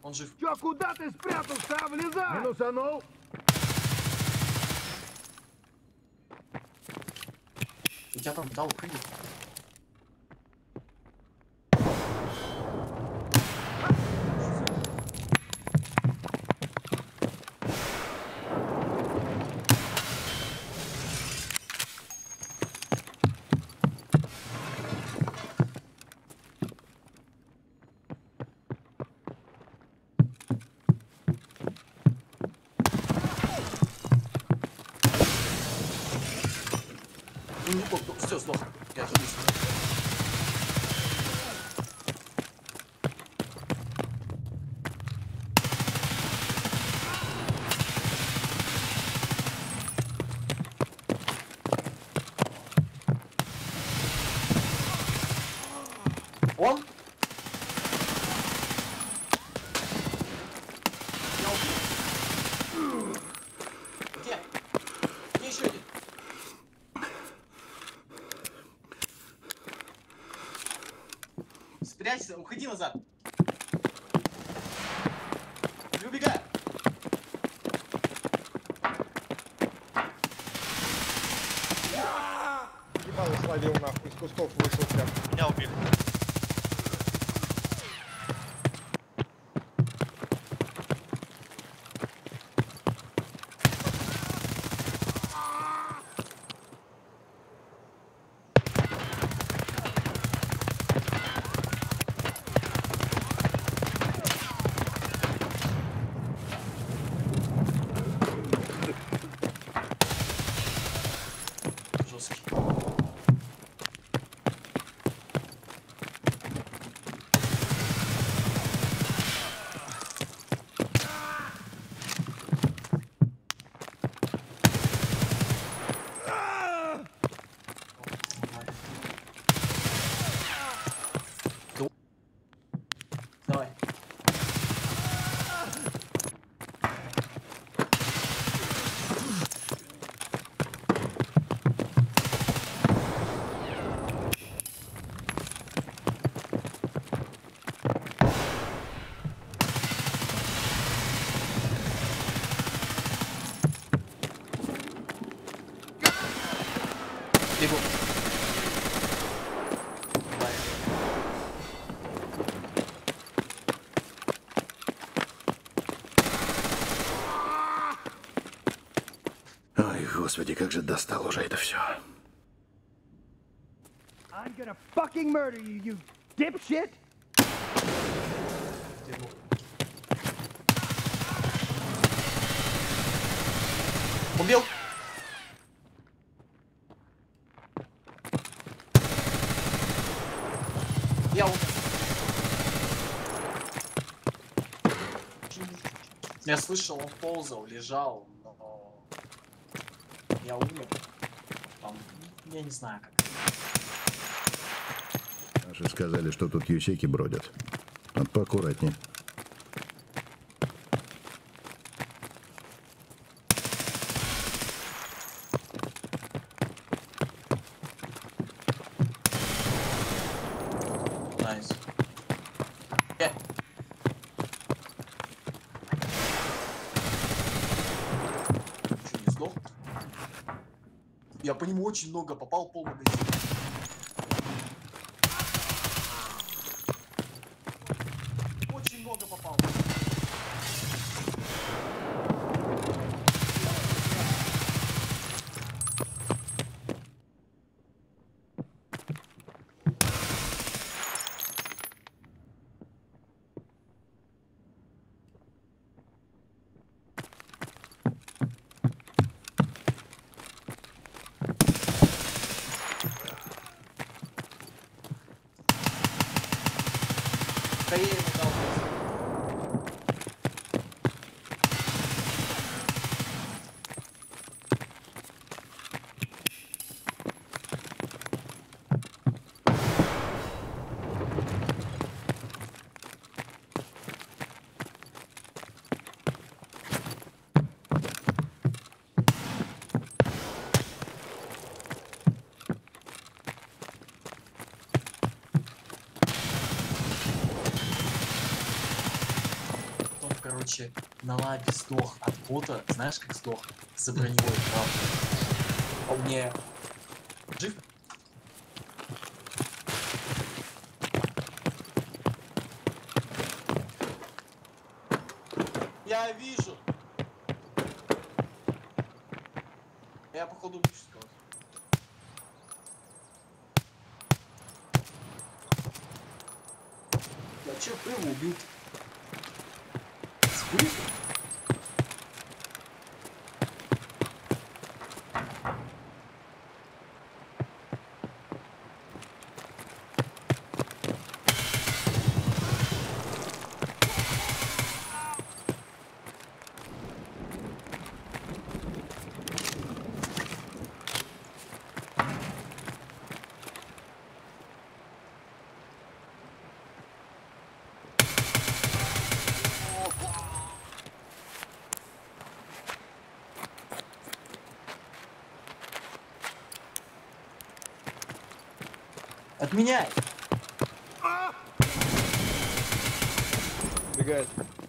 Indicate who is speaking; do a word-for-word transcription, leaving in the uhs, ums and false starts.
Speaker 1: Он жив.
Speaker 2: Чё, куда ты спрятался, а? Влезай! Минусанул!
Speaker 1: У тебя там дал уходи. Все, сдох. Я тут есть. Он? Я убил. Где? Где еще один? Спрячься, уходи назад. Не убегай.
Speaker 2: Ебало словил нахуй, из кустов вышел прям.
Speaker 3: Меня убили.
Speaker 1: Жесткий. Давай. Бегу. Давай.
Speaker 4: Ой, господи, как же достал уже это все.
Speaker 2: I'm gonna fucking murder you, you dipshit!
Speaker 1: Бегу. Убил. Я умер. Я слышал, он ползал, лежал, но я умер. Там, я не знаю как.
Speaker 4: Наши сказали, что тут ячейки бродят. Вот поаккуратнее.
Speaker 1: Найс. Э. Чё, не сдох? Я по нему очень много попал, пол магазина. Очень много попал. короче, на лабе сдох от бота. Знаешь, как сдох? За броневой, правда. А мне... Жив? Я вижу! Я, походу, убью сейчас. Я че, его убил? Спрыг? Отменяй!
Speaker 3: Бегает.